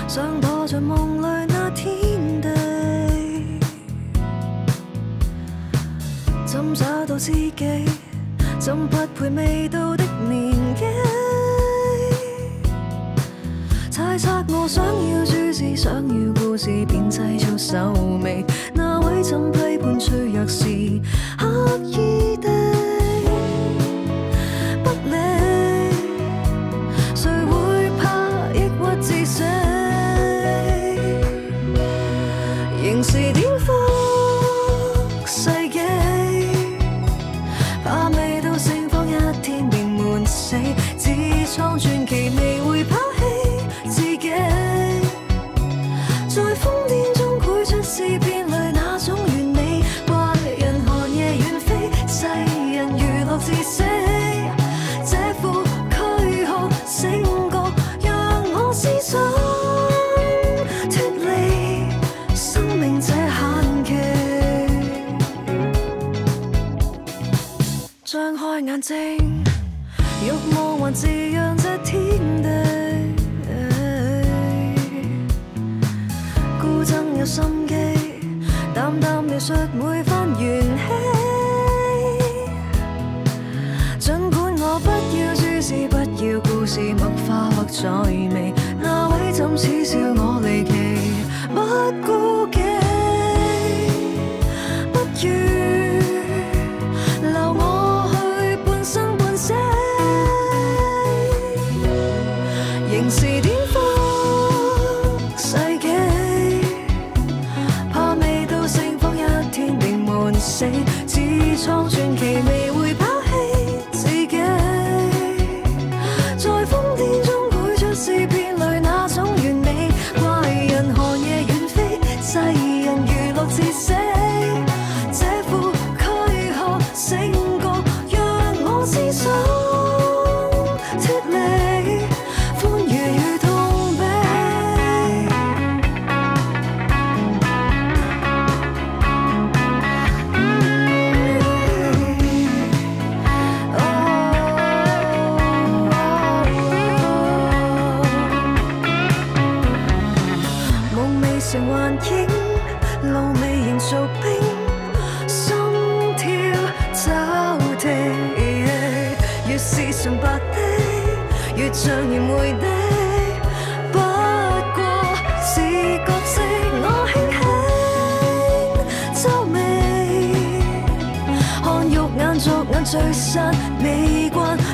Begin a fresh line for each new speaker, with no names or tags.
想躲在夢裏那天地，怎找到知己？怎匹配未到的年紀？猜測我想要注視，想要故事，便製造手尾。那位怎批判脆弱是刻意的不理？誰會怕抑鬱致死？仍是顛覆世紀，怕未到盛放一天便悶死，自創傳奇未會拋棄自己，在瘋癲中繪出詩篇裏那種完美，怪人寒夜遠飛，世人娛樂至死，這副軀殼醒覺讓我思想脫離生命這限期，張開眼睛，慾望還滋養這天地，孤爭有心機，淡淡描述每番元氣。儘管我不要注視，不要故事，默化或在味，那位怎恥笑我離奇，不顧忌，不如留我去半生半死，仍是顛覆世紀，怕未到盛放一天便悶死，自創傳奇未會拋棄自己，在瘋癲中繪出詩篇裏那種完美，怪人寒夜遠飛，世人娛樂至死，這副軀殼醒覺讓我思想脫離歡愉與痛悲。夢未成幻影，路未營造冰，心跳找地，越是純白的，越像燃煤的，不過是角色，我輕輕皺眉，看肉眼逐眼聚散未慣，